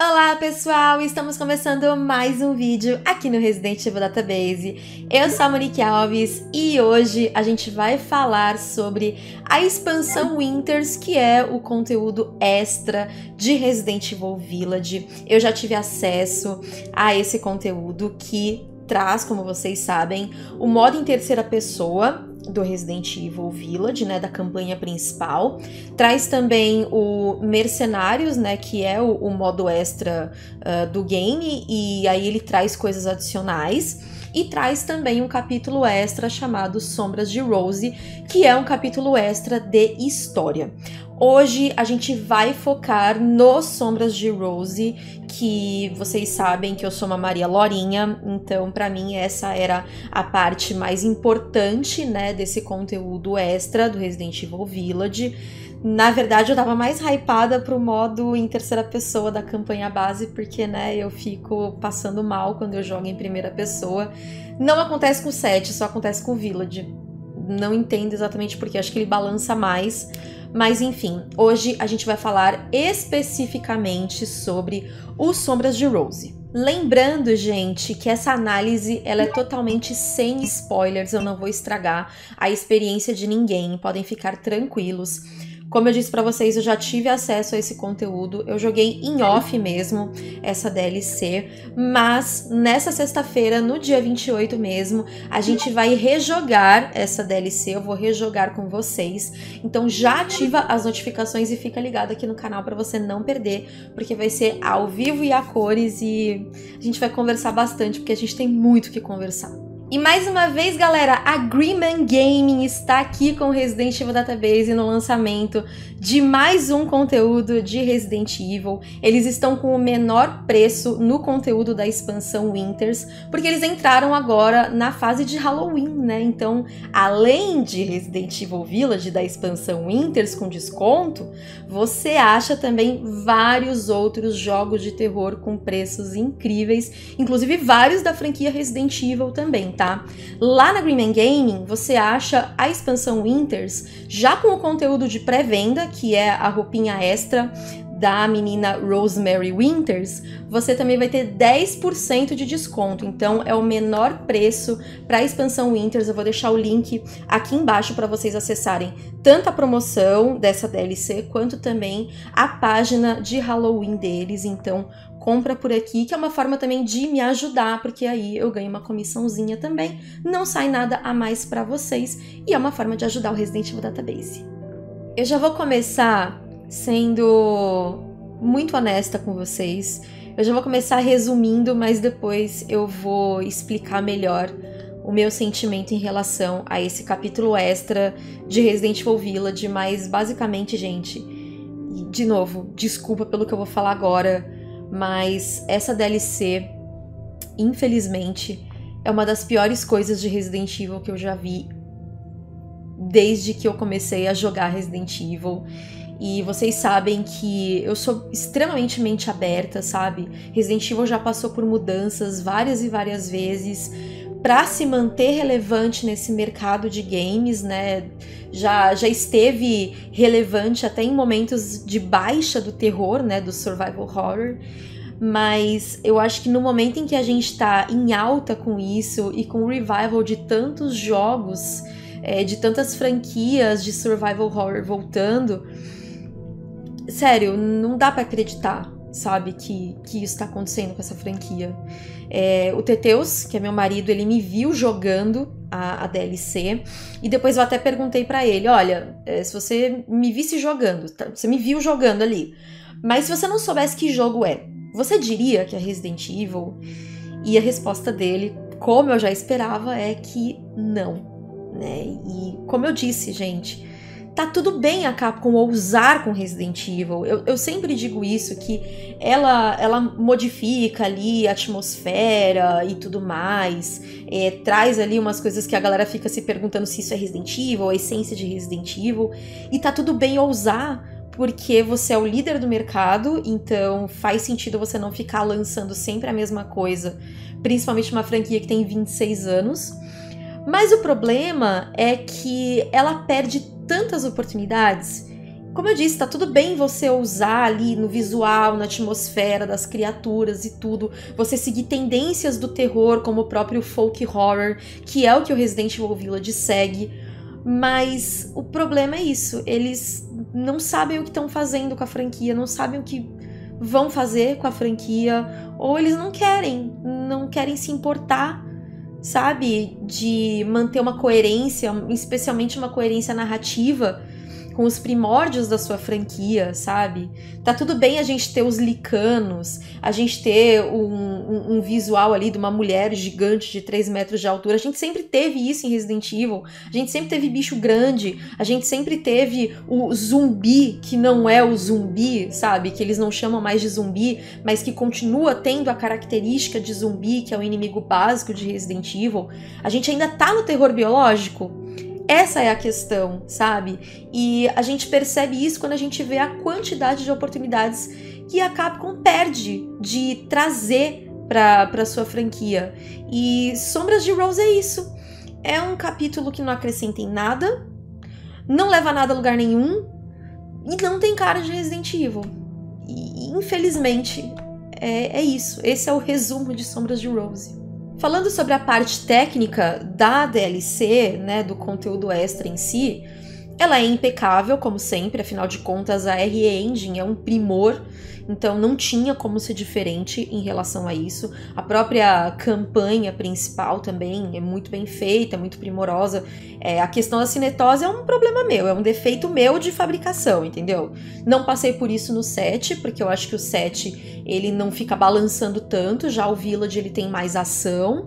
Olá pessoal, estamos começando mais um vídeo aqui no Resident Evil Database. Eu sou a Monique Alves e hoje a gente vai falar sobre a expansão Winters, que é o conteúdo extra de Resident Evil Village. Eu já tive acesso a esse conteúdo que traz, como vocês sabem, o modo em terceira pessoa do Resident Evil Village, né, da campanha principal. Traz também o Mercenários, né, que é o modo extra do game, e aí ele traz coisas adicionais. E traz também um capítulo extra chamado Sombras de Rose, que é um capítulo extra de história. Hoje a gente vai focar no Sombras de Rose, que vocês sabem que eu sou uma Maria Lorinha, então pra mim essa era a parte mais importante, né, desse conteúdo extra do Resident Evil Village. Na verdade eu tava mais hypada pro modo em terceira pessoa da campanha base, porque, né, eu fico passando mal quando eu jogo em primeira pessoa. Não acontece com o 7, só acontece com o Village. Não entendo exatamente porque, acho que ele balança mais. Mas enfim, hoje a gente vai falar especificamente sobre os Sombras de Rose. Lembrando, gente, que essa análise ela é totalmente sem spoilers, eu não vou estragar a experiência de ninguém, podem ficar tranquilos. Como eu disse pra vocês, eu já tive acesso a esse conteúdo, eu joguei em off mesmo essa DLC, mas nessa sexta-feira, no dia 28 mesmo, a gente vai rejogar essa DLC, eu vou rejogar com vocês. Então já ativa as notificações e fica ligado aqui no canal pra você não perder, porque vai ser ao vivo e a cores e a gente vai conversar bastante, porque a gente tem muito o que conversar. E mais uma vez, galera, a Greenman Gaming está aqui com o Resident Evil Database no lançamento de mais um conteúdo de Resident Evil. Eles estão com o menor preço no conteúdo da expansão Winters, porque eles entraram agora na fase de Halloween, né? Então, além de Resident Evil Village da expansão Winters com desconto, você acha também vários outros jogos de terror com preços incríveis, inclusive vários da franquia Resident Evil também, tá? Lá na Greenman Gaming, você acha a expansão Winters já com o conteúdo de pré-venda, que é a roupinha extra da menina Rosemary Winters. Você também vai ter 10% de desconto, então é o menor preço para a expansão Winters. Eu vou deixar o link aqui embaixo para vocês acessarem tanto a promoção dessa DLC, quanto também a página de Halloween deles. Então compra por aqui, que é uma forma também de me ajudar, porque aí eu ganho uma comissãozinha também, não sai nada a mais para vocês, e é uma forma de ajudar o Resident Evil Database. Eu já vou começar sendo muito honesta com vocês, eu já vou começar resumindo, mas depois eu vou explicar melhor o meu sentimento em relação a esse capítulo extra de Resident Evil Village, mas basicamente, gente, e de novo, desculpa pelo que eu vou falar agora, mas essa DLC, infelizmente, é uma das piores coisas de Resident Evil que eu já vi desde que eu comecei a jogar Resident Evil. E vocês sabem que eu sou extremamente mente aberta, sabe? Resident Evil já passou por mudanças várias e várias vezes para se manter relevante nesse mercado de games, né? Já esteve relevante até em momentos de baixa do terror, né? Do survival horror. Mas eu acho que no momento em que a gente tá em alta com isso e com o revival de tantos jogos, de tantas franquias de survival horror voltando, sério, não dá pra acreditar, sabe, que isso tá acontecendo com essa franquia. O Teteus, que é meu marido, ele me viu jogando a DLC, e depois eu até perguntei pra ele, olha, se você me visse jogando, você me viu jogando ali, mas se você não soubesse que jogo é, você diria que é Resident Evil? E a resposta dele, como eu já esperava, é que não, né? E como eu disse, gente, tá tudo bem a Capcom ousar com Resident Evil. Eu sempre digo isso, que ela modifica ali a atmosfera e tudo mais, traz ali umas coisas que a galera fica se perguntando se isso é Resident Evil, a essência de Resident Evil, e tá tudo bem ousar, porque você é o líder do mercado, então faz sentido você não ficar lançando sempre a mesma coisa, principalmente uma franquia que tem 26 anos. Mas o problema é que ela perde tantas oportunidades Como eu disse, tá tudo bem você usar ali no visual, na atmosfera das criaturas e tudo, você seguir tendências do terror, como o próprio folk horror, que é o que o Resident Evil Village segue, mas o problema é isso, eles não sabem o que estão fazendo com a franquia, não sabem o que vão fazer com a franquia, ou eles não querem se importar, sabe, de manter uma coerência, especialmente uma coerência narrativa, com os primórdios da sua franquia, sabe? Tá tudo bem a gente ter os licanos, a gente ter um visual ali de uma mulher gigante de 3 metros de altura. A gente sempre teve isso em Resident Evil. A gente sempre teve bicho grande. A gente sempre teve o zumbi, que não é o zumbi, sabe? Que eles não chamam mais de zumbi, mas que continua tendo a característica de zumbi, que é o inimigo básico de Resident Evil. A gente ainda tá no terror biológico. Essa é a questão, sabe? E a gente percebe isso quando a gente vê a quantidade de oportunidades que a Capcom perde de trazer pra sua franquia. E Sombras de Rose é isso. É um capítulo que não acrescenta em nada, não leva nada a lugar nenhum e não tem cara de Resident Evil. E infelizmente é isso. Esse é o resumo de Sombras de Rose. Falando sobre a parte técnica da DLC, né, do conteúdo extra em si, ela é impecável, como sempre, afinal de contas a RE Engine é um primor, então não tinha como ser diferente em relação a isso. A própria campanha principal também é muito bem feita, muito primorosa. A questão da cinetose é um problema meu, é um defeito meu de fabricação, entendeu? Não passei por isso no 7, porque eu acho que o 7 ele não fica balançando tanto, já o Village ele tem mais ação,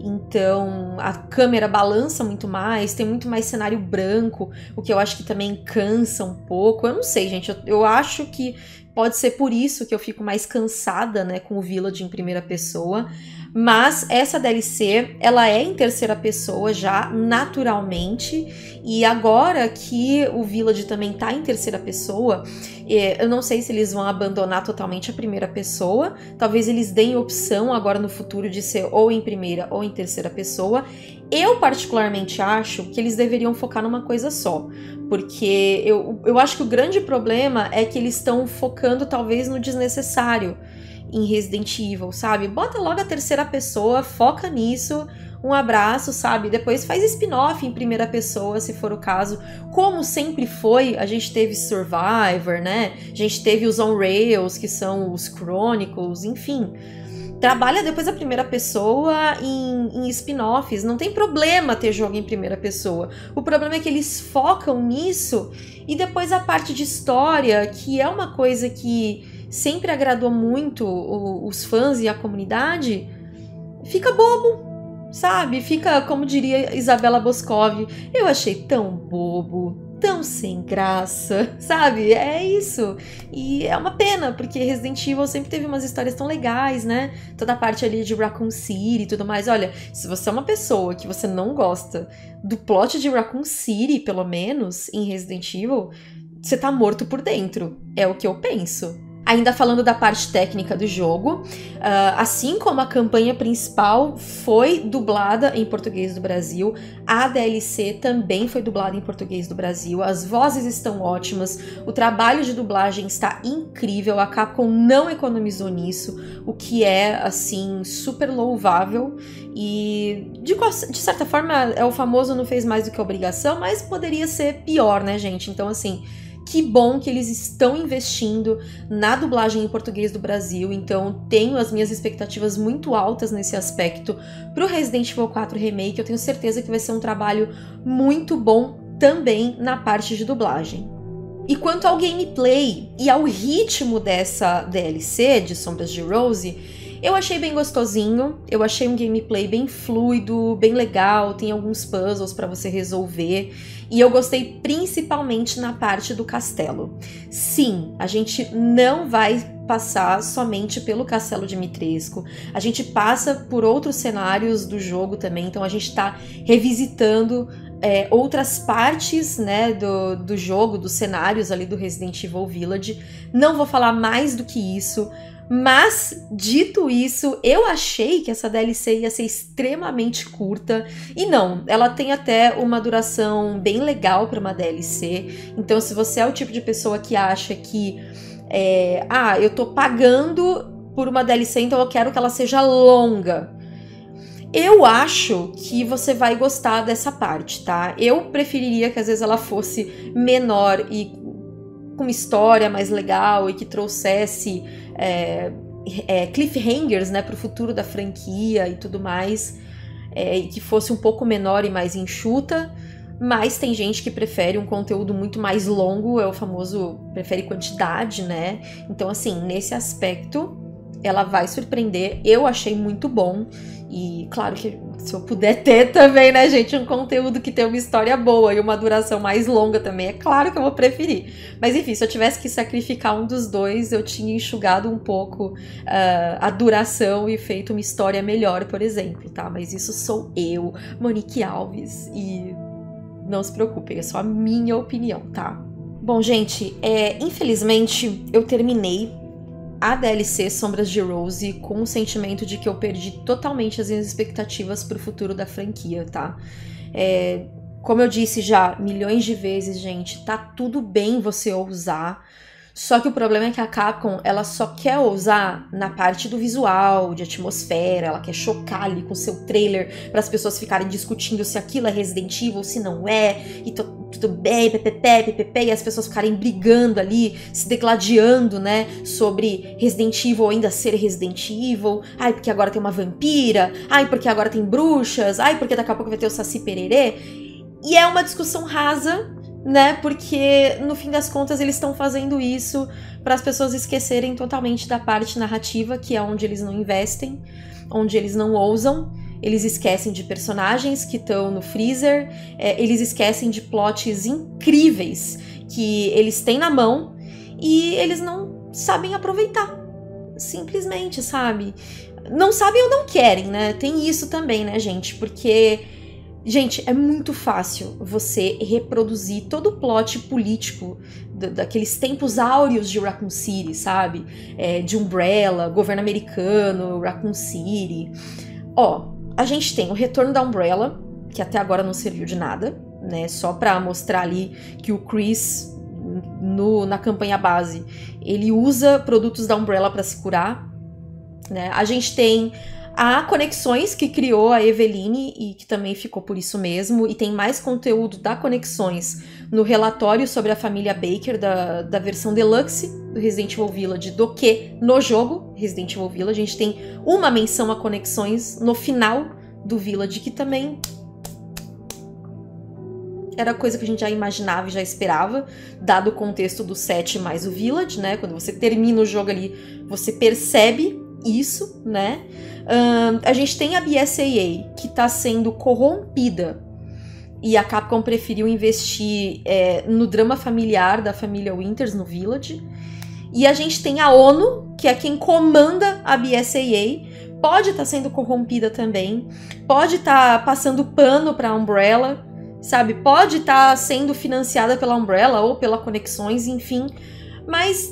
então a câmera balança muito mais, tem muito mais cenário branco, o que eu acho que também cansa um pouco. Eu não sei, gente, eu acho que pode ser por isso que eu fico mais cansada, né, com o Village em primeira pessoa. Mas essa DLC, ela é em terceira pessoa já, naturalmente. E agora que o Village também tá em terceira pessoa, eu não sei se eles vão abandonar totalmente a primeira pessoa. Talvez eles deem opção agora no futuro de ser ou em primeira ou em terceira pessoa. Eu particularmente acho que eles deveriam focar numa coisa só. Porque eu acho que o grande problema é que eles estão focando talvez no desnecessário em Resident Evil, sabe? Bota logo a terceira pessoa, foca nisso, um abraço, sabe? Depois faz spin-off em primeira pessoa, se for o caso. Como sempre foi, a gente teve Survivor, né? A gente teve os On Rails, que são os Chronicles, enfim. Trabalha depois a primeira pessoa em spin-offs. Não tem problema ter jogo em primeira pessoa. O problema é que eles focam nisso e depois a parte de história, que é uma coisa que sempre agradou muito os fãs e a comunidade, fica bobo, sabe? Fica, como diria Isabela Boscov, eu achei tão bobo, tão sem graça, sabe? É isso. E é uma pena, porque Resident Evil sempre teve umas histórias tão legais, né? Toda a parte ali de Raccoon City e tudo mais. Olha, se você é uma pessoa que você não gosta do plot de Raccoon City, pelo menos, em Resident Evil, você tá morto por dentro. É o que eu penso. Ainda falando da parte técnica do jogo, assim como a campanha principal foi dublada em português do Brasil, a DLC também foi dublada em português do Brasil, as vozes estão ótimas, o trabalho de dublagem está incrível, a Capcom não economizou nisso, o que é, assim, super louvável e, de certa forma, é o famoso não fez mais do que obrigação, mas poderia ser pior, né, gente? Então, assim, que bom que eles estão investindo na dublagem em português do Brasil, então tenho as minhas expectativas muito altas nesse aspecto pro Resident Evil 4 Remake. Eu tenho certeza que vai ser um trabalho muito bom também na parte de dublagem. E quanto ao gameplay e ao ritmo dessa DLC de Sombras de Rose, eu achei bem gostosinho, eu achei um gameplay bem fluido, bem legal, tem alguns puzzles para você resolver, e eu gostei principalmente na parte do castelo. Sim, a gente não vai passar somente pelo Castelo Dimitrescu, a gente passa por outros cenários do jogo também, então a gente tá revisitando outras partes, né, do jogo, dos cenários ali do Resident Evil Village. Não vou falar mais do que isso, Mas, dito isso, eu achei que essa DLC ia ser extremamente curta. E não, ela tem até uma duração bem legal para uma DLC. Então, se você é o tipo de pessoa que acha que eu tô pagando por uma DLC, então eu quero que ela seja longa, eu acho que você vai gostar dessa parte, tá? Eu preferiria que às vezes ela fosse menor e com uma história mais legal e que trouxesse cliffhangers, né, pro futuro da franquia e tudo mais, e que fosse um pouco menor e mais enxuta. Mas tem gente que prefere um conteúdo muito mais longo, é o famoso prefere quantidade, né? Então, assim, nesse aspecto, ela vai surpreender. Eu achei muito bom. E claro que se eu puder ter também, né, gente, um conteúdo que tem uma história boa e uma duração mais longa também, é claro que eu vou preferir. Mas enfim, se eu tivesse que sacrificar um dos dois, eu tinha enxugado um pouco a duração e feito uma história melhor, por exemplo, tá? Mas isso sou eu, Monique Alves, e não se preocupem, é só a minha opinião, tá? Bom, gente, infelizmente eu terminei a DLC Sombras de Rose com o sentimento de que eu perdi totalmente as minhas expectativas pro futuro da franquia, tá? Como eu disse já milhões de vezes, gente, tá tudo bem você ousar, só que o problema é que a Capcom, ela só quer ousar na parte do visual, de atmosfera, ela quer chocar ali com seu trailer para as pessoas ficarem discutindo se aquilo é Resident Evil, se não é, e tudo bem, ppp, e as pessoas ficarem brigando ali, se degladiando, né, sobre Resident Evil ainda ser Resident Evil, ai, porque agora tem uma vampira, ai, porque agora tem bruxas, ai, porque daqui a pouco vai ter o Saci Pererê, e é uma discussão rasa, né, porque no fim das contas eles estão fazendo isso para as pessoas esquecerem totalmente da parte narrativa, que é onde eles não investem, onde eles não ousam. Eles esquecem de personagens que estão no freezer, eles esquecem de plots incríveis que eles têm na mão e eles não sabem aproveitar, simplesmente, sabe? Não sabem ou não querem, né? Tem isso também, né, gente? Porque, gente, é muito fácil você reproduzir todo o plot político daqueles tempos áureos de Raccoon City, sabe? De Umbrella, governo americano, Raccoon City. A gente tem o retorno da Umbrella, que até agora não serviu de nada, né? Só pra mostrar ali que o Chris, na campanha base, ele usa produtos da Umbrella pra se curar, né? A gente tem a Conexões, que criou a Eveline e que também ficou por isso mesmo, e tem mais conteúdo da Conexões no relatório sobre a família Baker da versão Deluxe do Resident Evil Village do que no jogo Resident Evil Village. A gente tem uma menção a Conexões no final do Village, que também era coisa que a gente já imaginava e já esperava, dado o contexto do 7 mais o Village, né? Quando você termina o jogo ali, você percebe isso, né? A gente tem a BSAA, que tá sendo corrompida, e a Capcom preferiu investir no drama familiar da família Winters no Village. E a gente tem a ONU, que é quem comanda a BSAA, pode estar sendo corrompida também, pode estar passando pano pra Umbrella, sabe? Pode estar sendo financiada pela Umbrella ou pela Conexões, enfim, mas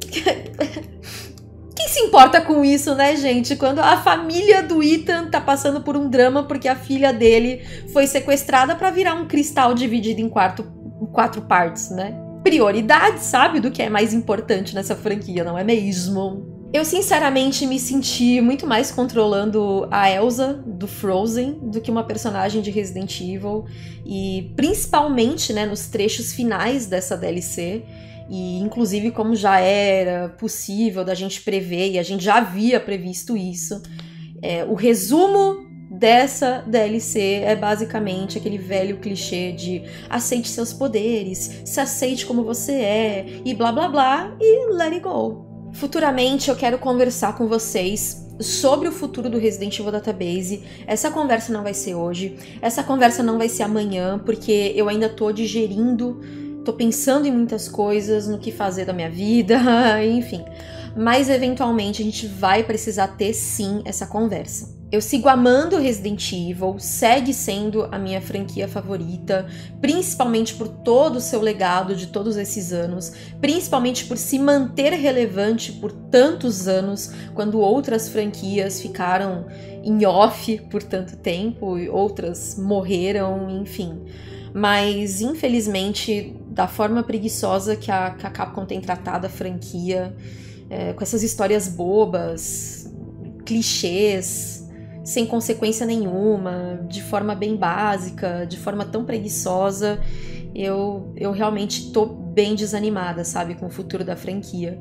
quem se importa com isso, né, gente? Quando a família do Ethan tá passando por um drama porque a filha dele foi sequestrada pra virar um cristal dividido em 4 partes, né? Prioridade, sabe? Do que é mais importante nessa franquia, não é mesmo? Eu, sinceramente, me senti muito mais controlando a Elsa do Frozen do que uma personagem de Resident Evil. E principalmente, né, nos trechos finais dessa DLC. E, inclusive, como já era possível da gente prever, e a gente já havia previsto isso, o resumo dessa DLC é basicamente aquele velho clichê de aceite seus poderes, se aceite como você é, e blá blá blá, e let it go. Futuramente eu quero conversar com vocês sobre o futuro do Resident Evil Database. Essa conversa não vai ser hoje, essa conversa não vai ser amanhã, porque eu ainda tô digerindo, tô pensando em muitas coisas, no que fazer da minha vida, enfim. Mas eventualmente a gente vai precisar ter sim essa conversa. Eu sigo amando Resident Evil, segue sendo a minha franquia favorita, principalmente por todo o seu legado de todos esses anos, principalmente por se manter relevante por tantos anos, quando outras franquias ficaram em off por tanto tempo, e outras morreram, enfim. Mas, infelizmente, da forma preguiçosa que a Capcom tem tratado a franquia, com essas histórias bobas, clichês, sem consequência nenhuma, de forma bem básica, de forma tão preguiçosa, eu realmente tô bem desanimada, sabe, com o futuro da franquia.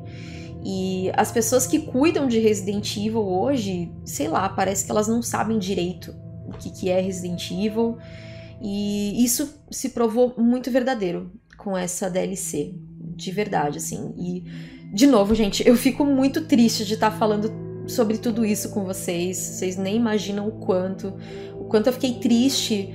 E as pessoas que cuidam de Resident Evil hoje, sei lá, parece que elas não sabem direito o que é Resident Evil, e isso se provou muito verdadeiro com essa DLC, de verdade, assim. E, de novo, gente, eu fico muito triste de estar falando sobre tudo isso com vocês nem imaginam o quanto eu fiquei triste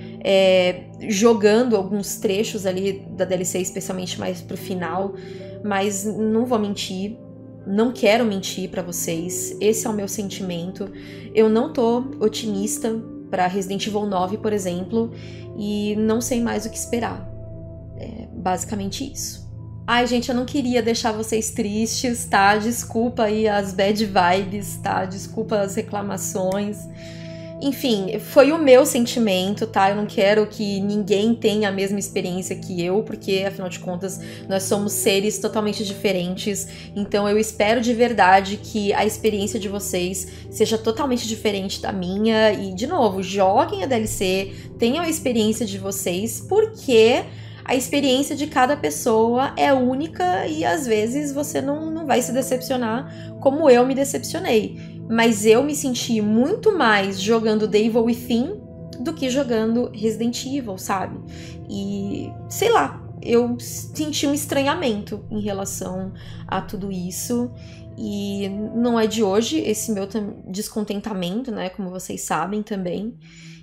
jogando alguns trechos ali da DLC, especialmente mais pro final, mas não vou mentir, não quero mentir pra vocês, esse é o meu sentimento. Eu não tô otimista pra Resident Evil 9, por exemplo, e não sei mais o que esperar. É basicamente isso. Ai, gente, eu não queria deixar vocês tristes, tá? Desculpa aí as bad vibes, tá? Desculpa as reclamações. Enfim, foi o meu sentimento, tá? Eu não quero que ninguém tenha a mesma experiência que eu, porque, afinal de contas, nós somos seres totalmente diferentes. Então, eu espero de verdade que a experiência de vocês seja totalmente diferente da minha. E, de novo, joguem a DLC, tenham a experiência de vocês, porque a experiência de cada pessoa é única e às vezes você não vai se decepcionar como eu me decepcionei. Mas eu me senti muito mais jogando The Evil Within do que jogando Resident Evil, sabe? E, sei lá, eu senti um estranhamento em relação a tudo isso. E não é de hoje esse meu descontentamento, né? Como vocês sabem também.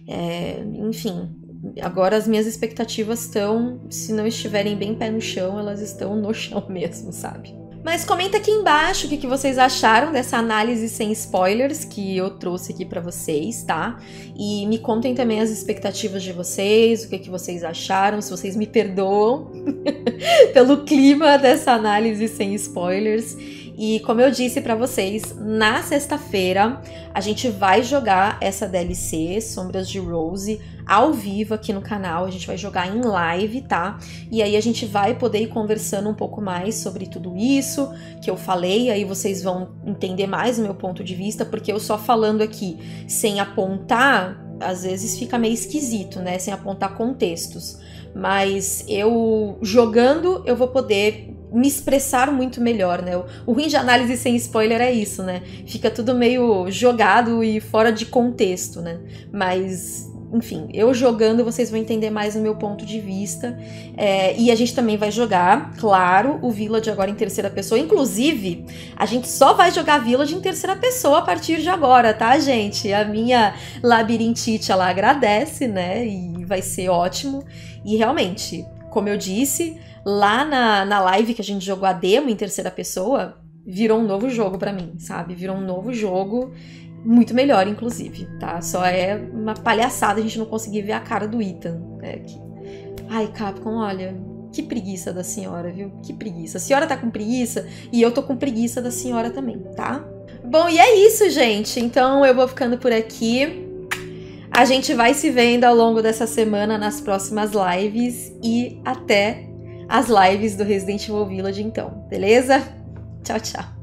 Enfim, agora as minhas expectativas estão, se não estiverem bem pé no chão, elas estão no chão mesmo, sabe? Mas comenta aqui embaixo o que vocês acharam dessa análise sem spoilers que eu trouxe aqui pra vocês, tá? E me contem também as expectativas de vocês, o que vocês acharam, se vocês me perdoam pelo clima dessa análise sem spoilers. E como eu disse pra vocês, na sexta-feira a gente vai jogar essa DLC, Sombras de Rose, ao vivo aqui no canal. A gente vai jogar em live, tá? E aí a gente vai poder ir conversando um pouco mais sobre tudo isso que eu falei. Aí vocês vão entender mais o meu ponto de vista, porque eu só falando aqui sem apontar, às vezes fica meio esquisito, né? Sem apontar contextos. Mas eu jogando, eu vou poder me expressar muito melhor, né? O ruim de análise sem spoiler é isso, né? Fica tudo meio jogado e fora de contexto, né? Mas, enfim, eu jogando vocês vão entender mais o meu ponto de vista. E a gente também vai jogar, claro, o Village agora em terceira pessoa. Inclusive, a gente só vai jogar Village em terceira pessoa a partir de agora, tá, gente? A minha labirintite, ela agradece, né? E vai ser ótimo. E realmente, como eu disse, lá na live que a gente jogou a demo em terceira pessoa, virou um novo jogo pra mim, sabe? Virou um novo jogo, muito melhor, inclusive, tá? Só é uma palhaçada a gente não conseguir ver a cara do Ethan. Ai, Capcom, olha, que preguiça da senhora, viu? Que preguiça. A senhora tá com preguiça e eu tô com preguiça da senhora também, tá? Bom, e é isso, gente. Então eu vou ficando por aqui. A gente vai se vendo ao longo dessa semana nas próximas lives e até as lives do Resident Evil Village, então, beleza? Tchau, tchau!